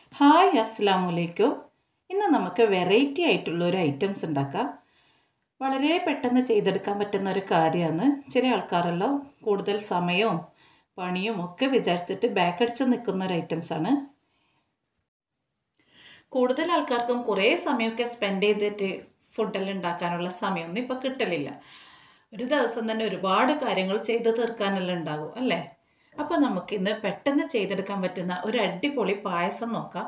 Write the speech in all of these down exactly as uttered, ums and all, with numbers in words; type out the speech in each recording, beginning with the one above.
Hi അസ്സലാമു അലൈക്കും. ഇന്ന് നമുക്ക് വെറൈറ്റി ആയിട്ടുള്ള ഒരു ഐറ്റംസ് ഉണ്ടാക്കാം. വളരെ പെട്ടെന്ന് ചെയ്തെടുക്കാൻ പറ്റുന്ന ഒരു കാര്യമാണ്. ചില ആൾക്കാരെല്ലാം കൂടുതൽ സമയവും പണിയും ഒക്കെ വിചാരിച്ചിട്ട് ബാക്ക് അടിച്ച് നിൽക്കുന്ന ഒരു ഐറ്റംസാണ്. കൂടുതൽ ആൾക്കാർക്കും കുറേ സമയമൊക്കെ സ്പെൻഡ് ചെയ്തിട്ട് ഫുഡെല്ലാം ഉണ്ടാക്കാനുള്ള സമയമൊന്നും ഇപ്പോൾ കിട്ടലില്ല. ഒരു ദിവസം തന്നെ ഒരുപാട് കാര്യങ്ങൾ ചെയ്ത് തീർക്കാനെല്ലാം ഉണ്ടാകും അല്ലേ? അപ്പോൾ നമുക്കിന്ന് പെട്ടെന്ന് ചെയ്തെടുക്കാൻ പറ്റുന്ന ഒരു അടിപൊളി പായസം നോക്കാം.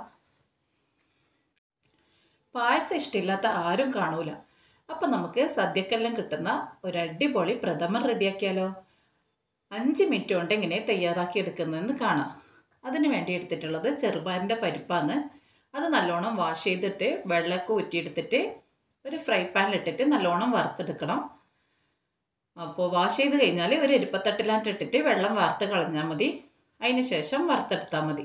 പായസം ഇഷ്ടമില്ലാത്ത ആരും കാണൂല. അപ്പം നമുക്ക് സദ്യക്കെല്ലാം കിട്ടുന്ന ഒരു അടിപൊളി പ്രഥമൻ റെഡിയാക്കിയാലോ? അഞ്ച് മിനിറ്റ് കൊണ്ട് എങ്ങനെ തയ്യാറാക്കി എടുക്കുന്നതെന്ന് കാണാം. അതിന് വേണ്ടി എടുത്തിട്ടുള്ളത് ചെറുപയറിൻ്റെ പരിപ്പാണ്. അത് നല്ലോണം വാഷ് ചെയ്തിട്ട് വെള്ളമൊക്കെ ഊറ്റിയെടുത്തിട്ട് ഒരു ഫ്രൈ പാനിലിട്ടിട്ട് നല്ലോണം വറുത്തെടുക്കണം. അപ്പോൾ വാഷ് ചെയ്ത് കഴിഞ്ഞാൽ ഒരു എരിപ്പത്തട്ടിലായിട്ട് ഇട്ടിട്ട് വെള്ളം വാർത്ത് കളഞ്ഞാൽ മതി. അതിന് ശേഷം വറുത്തെടുത്താൽ മതി.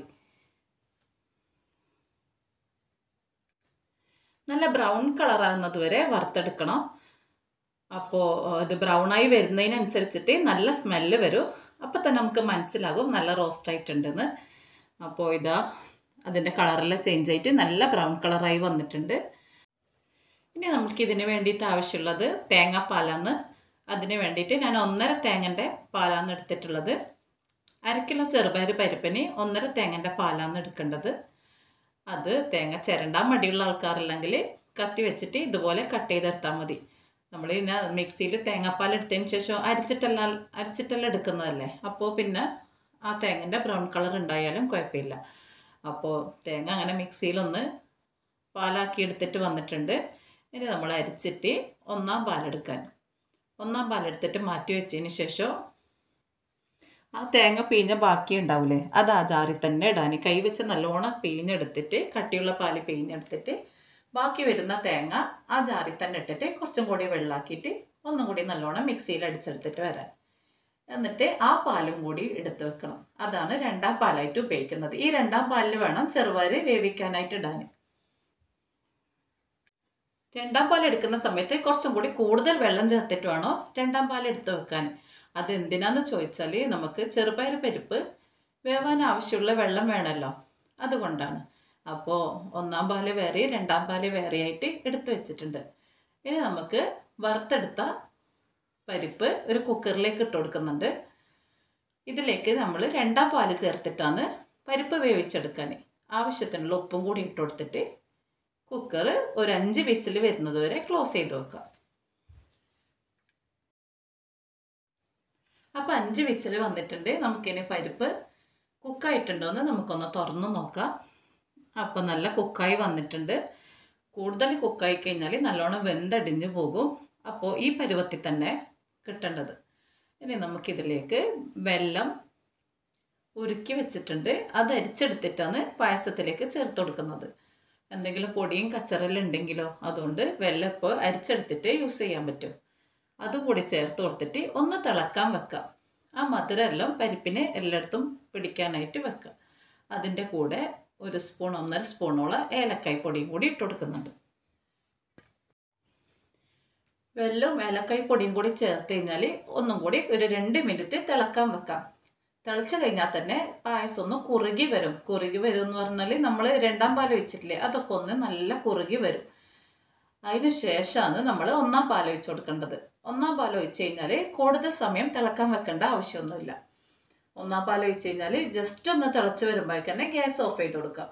നല്ല ബ്രൗൺ കളറാകുന്നത് വരെ വറുത്തെടുക്കണം. അപ്പോൾ ഇത് ബ്രൗണായി വരുന്നതിനനുസരിച്ചിട്ട് നല്ല സ്മെല്ല് വരും. അപ്പോൾ തന്നെ നമുക്ക് മനസ്സിലാകും നല്ല റോസ്റ്റ് ആയിട്ടുണ്ടെന്ന്. അപ്പോൾ ഇതാ അതിൻ്റെ കളറെല്ലാം ചേഞ്ച് ആയിട്ട് നല്ല ബ്രൗൺ കളറായി വന്നിട്ടുണ്ട്. ഇനി നമുക്ക് ഇതിന് വേണ്ടിയിട്ട് ആവശ്യമുള്ളത് തേങ്ങാപ്പാലാണ്. അതിന് വേണ്ടിയിട്ട് ഞാൻ ഒന്നര തേങ്ങൻ്റെ പാലാണ് എടുത്തിട്ടുള്ളത്. അര കിലോ ചെറുപയർ പരിപ്പിന് ഒന്നര തേങ്ങൻ്റെ പാലാണ് എടുക്കേണ്ടത്. അത് തേങ്ങ ചിരണ്ടാൻ മടിയുള്ള ആൾക്കാരല്ലെങ്കിൽ കത്തി വെച്ചിട്ട് ഇതുപോലെ കട്ട് ചെയ്തെടുത്താൽ മതി. നമ്മൾ പിന്നെ മിക്സിയിൽ തേങ്ങാപ്പാൽ എടുത്തതിന് ശേഷം അരിച്ചിട്ടെല്ലാം അരിച്ചിട്ടെല്ലാം എടുക്കുന്നതല്ലേ. അപ്പോൾ പിന്നെ ആ തേങ്ങൻ്റെ ബ്രൗൺ കളർ ഉണ്ടായാലും കുഴപ്പമില്ല. അപ്പോൾ തേങ്ങ അങ്ങനെ മിക്സിയിലൊന്ന് പാലാക്കി എടുത്തിട്ട് വന്നിട്ടുണ്ട്. ഇനി നമ്മൾ അരിച്ചിട്ട് ഒന്നാം പാലെടുക്കാൻ ഒന്നാം പാലെടുത്തിട്ട് മാറ്റി വെച്ചതിന് ശേഷം ആ തേങ്ങ പിഴിഞ്ഞ ബാക്കി ഉണ്ടാവില്ലേ, അത് ആ ജാറിൽ തന്നെ ഇടാൻ കൈ വെച്ച് നല്ലോണം പിഴിഞ്ഞെടുത്തിട്ട് കട്ടിയുള്ള പാല് പിഴിഞ്ഞെടുത്തിട്ട് ബാക്കി വരുന്ന തേങ്ങ ആ ജാറിൽ തന്നെ ഇട്ടിട്ട് കുറച്ചും കൂടി വെള്ളമാക്കിയിട്ട് ഒന്നും കൂടി നല്ലോണം മിക്സിയിൽ അടിച്ചെടുത്തിട്ട് വരാൻ. എന്നിട്ട് ആ പാലും കൂടി എടുത്ത് വെക്കണം. അതാണ് രണ്ടാം പാലായിട്ട് ഉപയോഗിക്കുന്നത്. ഈ രണ്ടാം പാലിൽ വേണം ചെറുപയർ വേവിക്കാനായിട്ട് ഇടാൻ. രണ്ടാം പാൽ എടുക്കുന്ന സമയത്ത് കുറച്ചും കൂടി കൂടുതൽ വെള്ളം ചേർത്തിട്ട് വേണോ രണ്ടാം പാൽ എടുത്ത് വെക്കാൻ. അതെന്തിനാന്ന് ചോദിച്ചാൽ നമുക്ക് ചെറുപയർ പരിപ്പ് വേവാൻ ആവശ്യമുള്ള വെള്ളം വേണമല്ലോ, അതുകൊണ്ടാണ്. അപ്പോൾ ഒന്നാം പാല് വേറെ രണ്ടാം പാല് വേറെയായിട്ട് എടുത്തു വെച്ചിട്ടുണ്ട്. ഇനി നമുക്ക് വറുത്തെടുത്ത പരിപ്പ് ഒരു കുക്കറിലേക്ക് ഇട്ട് കൊടുക്കുന്നുണ്ട്. ഇതിലേക്ക് നമ്മൾ രണ്ടാം പാല് ചേർത്തിട്ടാണ് പരിപ്പ് വേവിച്ചെടുക്കാൻ. ആവശ്യത്തിനുള്ള ഉപ്പും കൂടി ഇട്ട് കൊടുത്തിട്ട് കുക്കർ ഒരു അഞ്ച് വിസിൽ വരുന്നത് വരെ ക്ലോസ് ചെയ്ത് വെക്കാം. അപ്പോൾ അഞ്ച് വിസിൽ വന്നിട്ടുണ്ട്. നമുക്കിനി പരിപ്പ് കുക്കായിട്ടുണ്ടോ എന്ന് നമുക്കൊന്ന് തുറന്ന് നോക്കാം. അപ്പോൾ നല്ല കുക്കായി വന്നിട്ടുണ്ട്. കൂടുതൽ കുക്കായി കഴിഞ്ഞാൽ നല്ലോണം വെന്തടിഞ്ഞ് പോകും. അപ്പോൾ ഈ പരുവത്തിൽ തന്നെ കിട്ടേണ്ടത്. ഇനി നമുക്കിതിലേക്ക് വെല്ലം ഉരുക്കി വെച്ചിട്ടുണ്ട്. അത് അരിച്ചെടുത്തിട്ടാണ് പായസത്തിലേക്ക് ചേർത്ത് കൊടുക്കുന്നത്. എന്തെങ്കിലും പൊടിയും കച്ചറെല്ലാം ഉണ്ടെങ്കിലോ അതുകൊണ്ട് വെല്ലം ഇപ്പോൾ അരിച്ചെടുത്തിട്ട് യൂസ് ചെയ്യാൻ പറ്റും. അതും കൂടി ചേർത്ത് കൊടുത്തിട്ട് ഒന്ന് തിളക്കാൻ വെക്കാം. ആ മധുരമെല്ലാം പരിപ്പിനെ എല്ലായിടത്തും പിടിക്കാനായിട്ട് വെക്കാം. അതിൻ്റെ കൂടെ ഒരു സ്പൂൺ ഒന്നര സ്പൂണോളം ഏലക്കായ് പൊടിയും കൂടി ഇട്ട് കൊടുക്കുന്നുണ്ട്. വെല്ലവും ഏലക്കായ് പൊടിയും കൂടി ചേർത്ത് കഴിഞ്ഞാൽ ഒന്നും കൂടി ഒരു രണ്ട് മിനിറ്റ് തിളക്കാൻ വെക്കാം. തിളച്ച് കഴിഞ്ഞാൽ തന്നെ പായസം ഒന്ന് കുറുകി വരും. കുറുകി വരും എന്ന് പറഞ്ഞാൽ നമ്മൾ രണ്ടാം പാൽ വെച്ചിട്ടില്ലേ, അതൊക്കെ ഒന്ന് നല്ല കുറുകി വരും. അതിന് ശേഷമാണ് നമ്മൾ ഒന്നാം പാൽ ഒഴിച്ച് കൊടുക്കേണ്ടത്. ഒന്നാം പാൽ ഒഴിച്ച് കഴിഞ്ഞാൽ കൂടുതൽ സമയം തിളക്കാൻ വെക്കേണ്ട ആവശ്യമൊന്നുമില്ല. ഒന്നാം പാൽ ഒഴിച്ച് കഴിഞ്ഞാൽ ജസ്റ്റ് ഒന്ന് തിളച്ച് വരുമ്പോഴേക്ക് തന്നെ ഗ്യാസ് ഓഫ് ചെയ്ത് കൊടുക്കാം.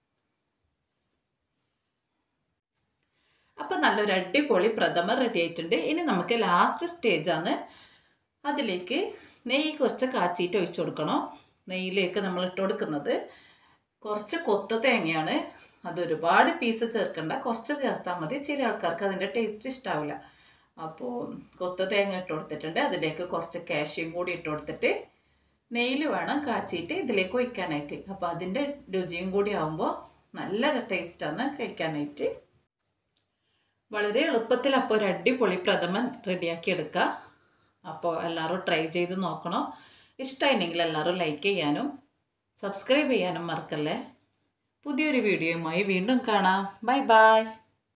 അപ്പം നല്ലൊരു അടിപൊളി പ്രഥമൻ റെഡി ആയിട്ടുണ്ട്. ഇനി നമുക്ക് ലാസ്റ്റ് സ്റ്റേജാണ്. അതിലേക്ക് നെയ്യ് കുറച്ച് കാച്ചിയിട്ട് ഒഴിച്ച് കൊടുക്കണം. നെയ്യിലേക്ക് നമ്മൾ ഇട്ട് കൊടുക്കുന്നത് കുറച്ച് കൊത്ത തേങ്ങയാണ്. അതൊരുപാട് പീസ് ചേർക്കണ്ട, കുറച്ച് ചേർത്താൽ മതി. ചില ആൾക്കാർക്ക് അതിൻ്റെ ടേസ്റ്റ് ഇഷ്ടാവില്ല. അപ്പോൾ കൊത്ത തേങ്ങ ഇട്ട് കൊടുത്തിട്ടുണ്ട്. അതിലേക്ക് കുറച്ച് കാഷ്യും കൂടി ഇട്ട് കൊടുത്തിട്ട് നെയ്യിൽ വേണം കാച്ചിയിട്ട് ഇതിലേക്ക് ഒഴിക്കാനായിട്ട്. അപ്പോൾ അതിൻ്റെ രുചിയും കൂടി ആകുമ്പോൾ നല്ല ടേസ്റ്റാണ് കഴിക്കാനായിട്ട്. വളരെ എളുപ്പത്തിൽ അപ്പോൾ ഒരു അടിപൊളി പ്രഥമൻ റെഡിയാക്കി എടുക്കുക. അപ്പോൾ എല്ലാവരും ട്രൈ ചെയ്ത് നോക്കണം. ഇഷ്ടമായിരുന്നെങ്കിൽ എല്ലാവരും ലൈക്ക് ചെയ്യാനും സബ്സ്ക്രൈബ് ചെയ്യാനും മറക്കല്ലേ. പുതിയൊരു വീഡിയോയുമായി വീണ്ടും കാണാം. Bye by.